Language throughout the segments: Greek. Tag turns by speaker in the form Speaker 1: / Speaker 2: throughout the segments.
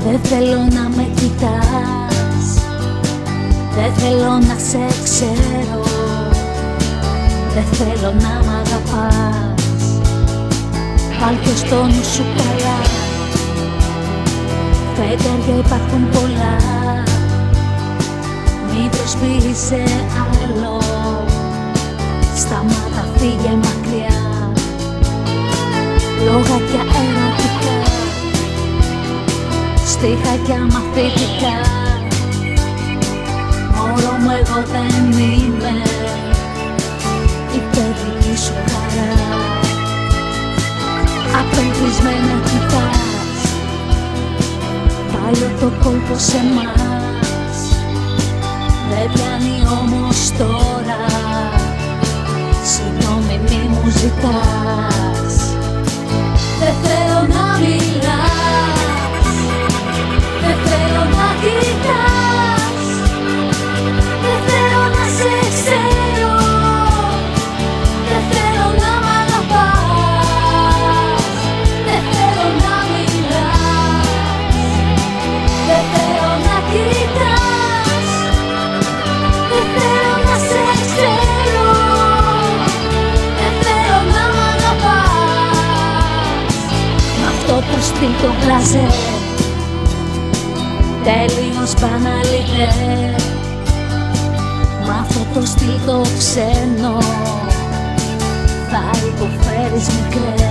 Speaker 1: Δεν θέλω να με κοιτάς, δεν θέλω να σε ξέρω, δεν θέλω να μ' αγαπάς. Βάλ' το στο νου σου καλά, φεγγάρια υπάρχουν πολλά. Μην προσποιείς σε άλλο, σταμάτα, φύγε μακριά. Λόγια ερωτικά, στιχάκια μαθητικά. Μωρό μου εγώ δεν είμαι η παιδική σου χαρά. Απελπισμένα κοιτάς, πάλι το κόλπο σε μας. Δεν πιάνει όμως τώρα, συγγνώμη μη μου ζητάς. Δεν θέλω να μιλάς, δεν θέλω να κοιτάς, δεν θέλω να σε ξέρω, δεν θέλω να μ' αγαπάς. Δεν θέλω να μιλάς, δεν θέλω να κοιτάς, δεν θέλω να σε ξέρω, δεν θέλω να μ' αγαπάς. Μ' αυτό το στυλ το μπλαζέ, τέλειος μπαναλιδέ, μ' αυτό το στυλ το ξένο θα υποφέρεις μικρέ.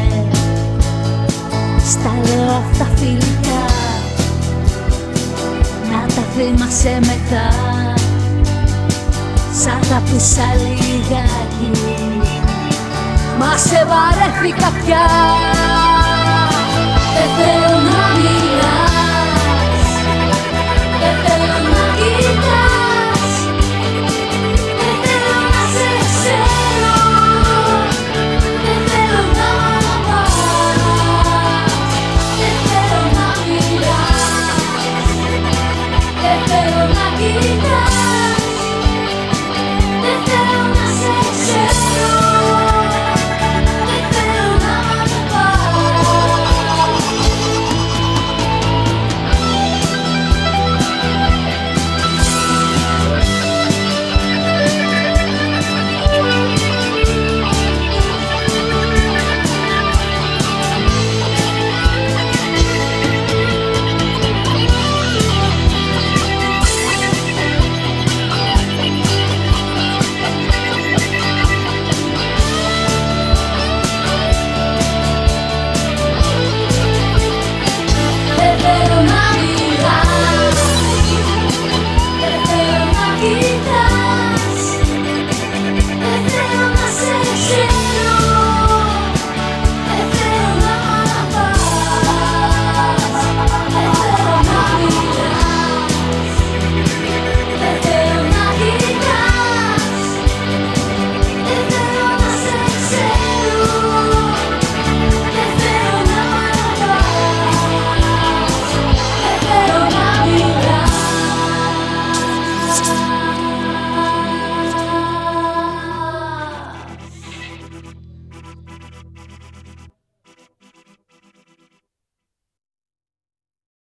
Speaker 1: Στα λέω αυτά φιλικά, να τα θυμάσαι μετά. Σ' αγάπησα λιγάκι, μα σε βαρέθηκα πια. Δεν θέλω να μιλάς, δεν θέλω να κοιτάς, δεν θέλω να σε ξέρω, δεν θέλω να μ' αγαπάς. Δεν θέλω να μιλάς, δεν θέλω να κοιτάς.